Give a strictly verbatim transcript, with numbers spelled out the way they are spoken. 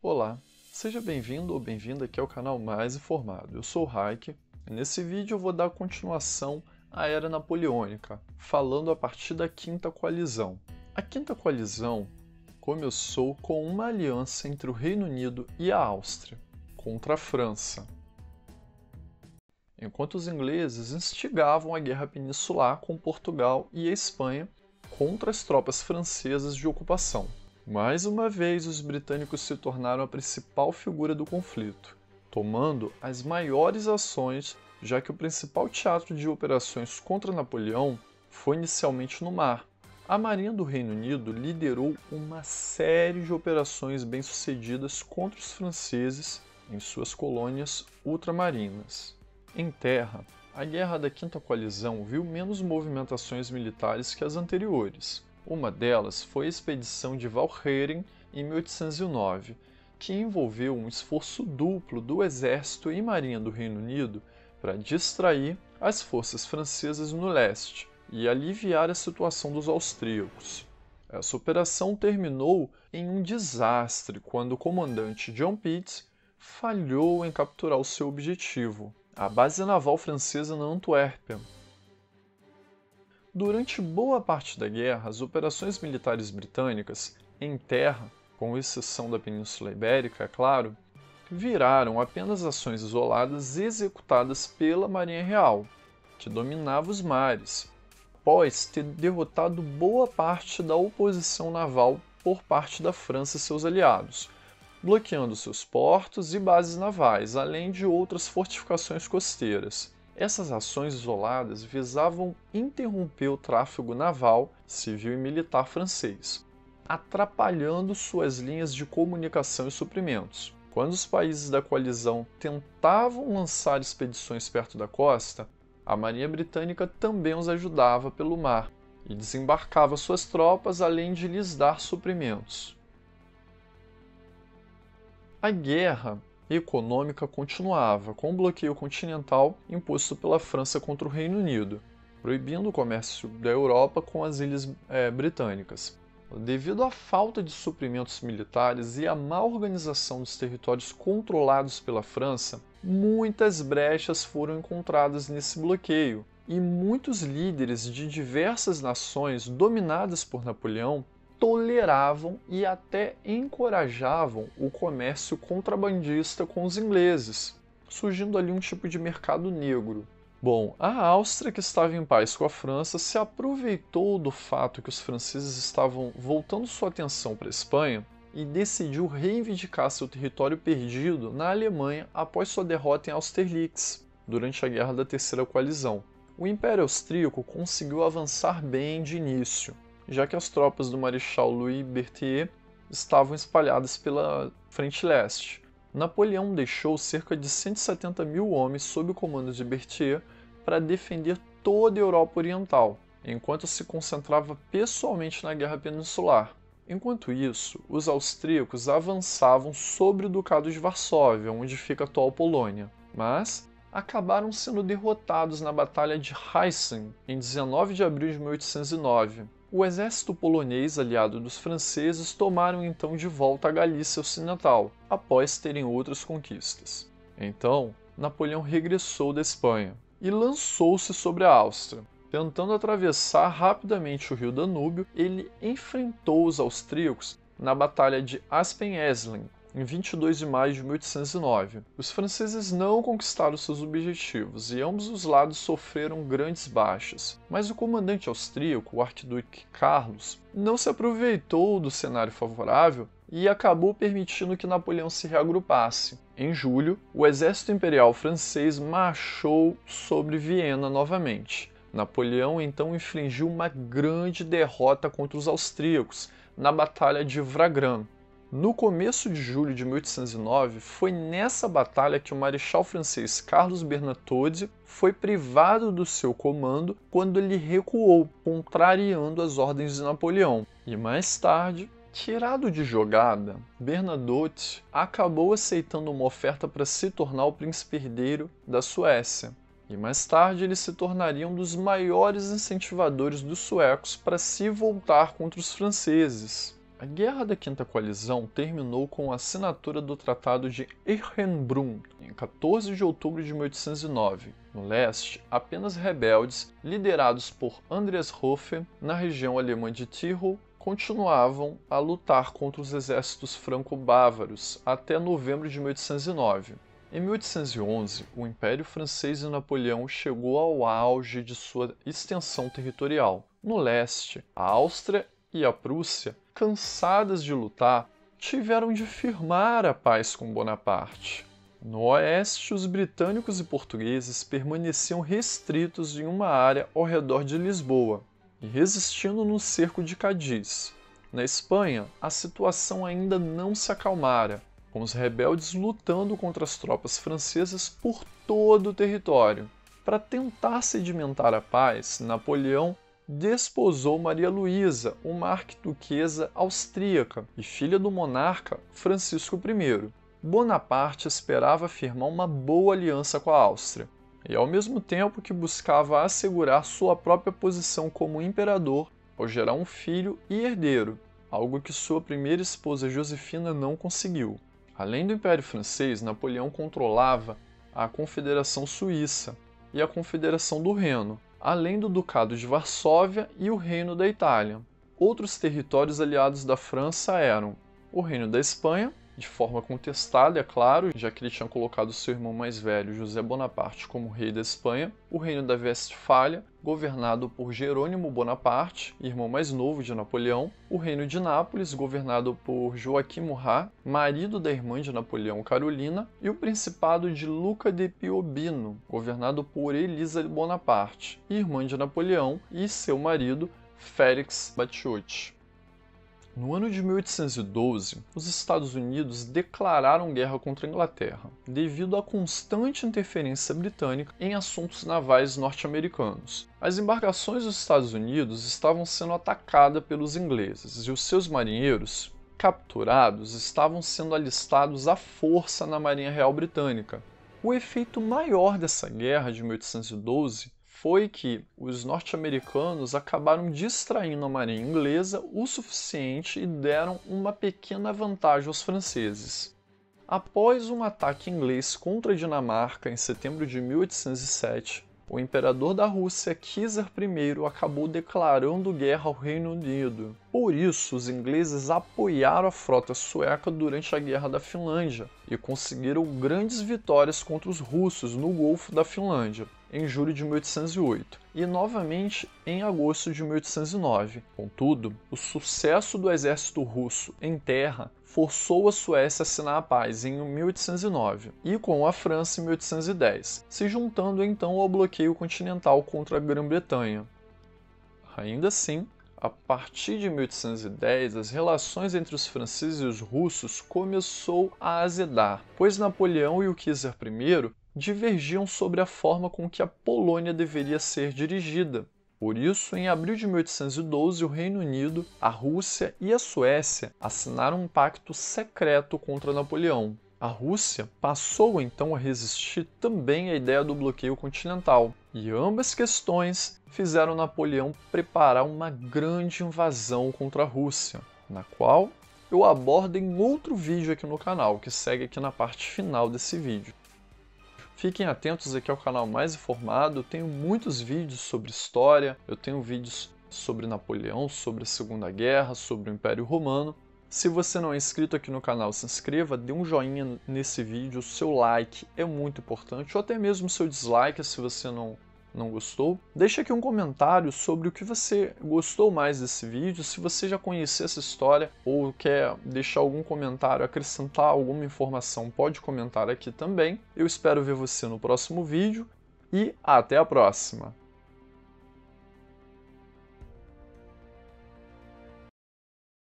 Olá, seja bem-vindo ou bem-vinda aqui ao canal Mais Informado. Eu sou o Raik e nesse vídeo eu vou dar continuação à Era Napoleônica, falando a partir da Quinta Coalizão. A Quinta Coalizão começou com uma aliança entre o Reino Unido e a Áustria contra a França, enquanto os ingleses instigavam a Guerra Peninsular com Portugal e a Espanha contra as tropas francesas de ocupação. Mais uma vez, os britânicos se tornaram a principal figura do conflito, tomando as maiores ações, já que o principal teatro de operações contra Napoleão foi inicialmente no mar. A Marinha do Reino Unido liderou uma série de operações bem-sucedidas contra os franceses em suas colônias ultramarinas. Em terra, a Guerra da Quinta Coalizão viu menos movimentações militares que as anteriores. Uma delas foi a expedição de Walcheren em mil oitocentos e nove, que envolveu um esforço duplo do exército e marinha do Reino Unido para distrair as forças francesas no leste e aliviar a situação dos austríacos. Essa operação terminou em um desastre quando o comandante John Pitt falhou em capturar o seu objetivo, a base naval francesa na Antuérpia. Durante boa parte da guerra, as operações militares britânicas, em terra, com exceção da Península Ibérica, é claro, viraram apenas ações isoladas executadas pela Marinha Real, que dominava os mares, após ter derrotado boa parte da oposição naval por parte da França e seus aliados, bloqueando seus portos e bases navais, além de outras fortificações costeiras. Essas ações isoladas visavam interromper o tráfego naval, civil e militar francês, atrapalhando suas linhas de comunicação e suprimentos. Quando os países da coalizão tentavam lançar expedições perto da costa, a Marinha Britânica também os ajudava pelo mar e desembarcava suas tropas, além de lhes dar suprimentos. A guerra econômica continuava, com o bloqueio continental imposto pela França contra o Reino Unido, proibindo o comércio da Europa com as ilhas é, britânicas. Devido à falta de suprimentos militares e à má organização dos territórios controlados pela França, muitas brechas foram encontradas nesse bloqueio, e muitos líderes de diversas nações dominadas por Napoleão toleravam e até encorajavam o comércio contrabandista com os ingleses, surgindo ali um tipo de mercado negro. Bom, a Áustria, que estava em paz com a França, se aproveitou do fato que os franceses estavam voltando sua atenção para a Espanha e decidiu reivindicar seu território perdido na Alemanha após sua derrota em Austerlitz, durante a Guerra da Terceira Coalizão. O Império Austríaco conseguiu avançar bem de início, já que as tropas do Marechal Louis Berthier estavam espalhadas pela frente leste. Napoleão deixou cerca de cento e setenta mil homens sob o comando de Berthier para defender toda a Europa Oriental, enquanto se concentrava pessoalmente na Guerra Peninsular. Enquanto isso, os austríacos avançavam sobre o Ducado de Varsóvia, onde fica a atual Polônia, mas acabaram sendo derrotados na Batalha de Hessen em dezenove de abril de mil oitocentos e nove. O exército polonês, aliado dos franceses, tomaram então de volta a Galícia Ocidental, após terem outras conquistas. Então, Napoleão regressou da Espanha e lançou-se sobre a Áustria. Tentando atravessar rapidamente o rio Danúbio, ele enfrentou os austríacos na Batalha de Aspen-Essling, em vinte e dois de maio de mil oitocentos e nove. Os franceses não conquistaram seus objetivos e ambos os lados sofreram grandes baixas, mas o comandante austríaco, o arquiduque Carlos, não se aproveitou do cenário favorável e acabou permitindo que Napoleão se reagrupasse. Em julho, o exército imperial francês marchou sobre Viena novamente. Napoleão então infligiu uma grande derrota contra os austríacos na Batalha de Wagram. No começo de julho de mil oitocentos e nove, foi nessa batalha que o marechal francês Carlos Bernadotte foi privado do seu comando quando ele recuou, contrariando as ordens de Napoleão. E mais tarde, tirado de jogada, Bernadotte acabou aceitando uma oferta para se tornar o príncipe herdeiro da Suécia. E mais tarde ele se tornaria um dos maiores incentivadores dos suecos para se voltar contra os franceses. A Guerra da Quinta Coalizão terminou com a assinatura do Tratado de Eichenbrunn, em quatorze de outubro de mil oitocentos e nove. No leste, apenas rebeldes, liderados por Andreas Hofer, na região alemã de Tyrol, continuavam a lutar contra os exércitos franco-bávaros até novembro de mil oitocentos e nove. Em mil oitocentos e onze, o Império Francês e Napoleão chegou ao auge de sua extensão territorial. No leste, a Áustria e a Prússia, cansadas de lutar, tiveram de firmar a paz com Bonaparte. No oeste, os britânicos e portugueses permaneciam restritos em uma área ao redor de Lisboa e resistindo no cerco de Cádiz. Na Espanha, a situação ainda não se acalmara, com os rebeldes lutando contra as tropas francesas por todo o território. Para tentar sedimentar a paz, Napoleão desposou Maria Luísa, uma arquiduquesa austríaca e filha do monarca Francisco I. Bonaparte esperava firmar uma boa aliança com a Áustria, e ao mesmo tempo que buscava assegurar sua própria posição como imperador ao gerar um filho e herdeiro, algo que sua primeira esposa Josefina não conseguiu. Além do Império Francês, Napoleão controlava a Confederação Suíça e a Confederação do Reno, além do Ducado de Varsóvia e o Reino da Itália. Outros territórios aliados da França eram o Reino da Espanha, de forma contestada, é claro, já que ele tinha colocado seu irmão mais velho, José Bonaparte, como rei da Espanha, o Reino da Westfália, governado por Jerônimo Bonaparte, irmão mais novo de Napoleão, o Reino de Nápoles, governado por Joaquim Murat, marido da irmã de Napoleão, Carolina, e o Principado de Luca de Piombino, governado por Elisa Bonaparte, irmã de Napoleão, e seu marido, Félix Battioti. No ano de mil oitocentos e doze, os Estados Unidos declararam guerra contra a Inglaterra, devido à constante interferência britânica em assuntos navais norte-americanos. As embarcações dos Estados Unidos estavam sendo atacadas pelos ingleses e os seus marinheiros, capturados, estavam sendo alistados à força na Marinha Real Britânica. O efeito maior dessa guerra de mil oitocentos e doze foi que os norte-americanos acabaram distraindo a marinha inglesa o suficiente e deram uma pequena vantagem aos franceses. Após um ataque inglês contra a Dinamarca em setembro de mil oitocentos e sete, o imperador da Rússia, Kizar I, acabou declarando guerra ao Reino Unido. Por isso, os ingleses apoiaram a frota sueca durante a Guerra da Finlândia e conseguiram grandes vitórias contra os russos no Golfo da Finlândia, em julho de mil oitocentos e oito, e novamente em agosto de mil oitocentos e nove. Contudo, o sucesso do exército russo em terra forçou a Suécia a assinar a paz em mil oitocentos e nove, e com a França em mil oitocentos e dez, se juntando então ao bloqueio continental contra a Grã-Bretanha. Ainda assim, a partir de mil oitocentos e dez, as relações entre os franceses e os russos começou a azedar, pois Napoleão e o Kizar I divergiam sobre a forma com que a Polônia deveria ser dirigida. Por isso, em abril de mil oitocentos e doze, o Reino Unido, a Rússia e a Suécia assinaram um pacto secreto contra Napoleão. A Rússia passou então a resistir também à ideia do bloqueio continental, e ambas questões fizeram Napoleão preparar uma grande invasão contra a Rússia, na qual eu abordo em outro vídeo aqui no canal, que segue aqui na parte final desse vídeo. Fiquem atentos aqui ao canal mais informado, eu tenho muitos vídeos sobre história, eu tenho vídeos sobre Napoleão, sobre a Segunda Guerra, sobre o Império Romano. Se você não é inscrito aqui no canal, se inscreva, dê um joinha nesse vídeo, o seu like é muito importante, ou até mesmo o seu dislike se você não, não gostou. Deixe aqui um comentário sobre o que você gostou mais desse vídeo, se você já conhecia essa história ou quer deixar algum comentário, acrescentar alguma informação, pode comentar aqui também. Eu espero ver você no próximo vídeo e até a próxima!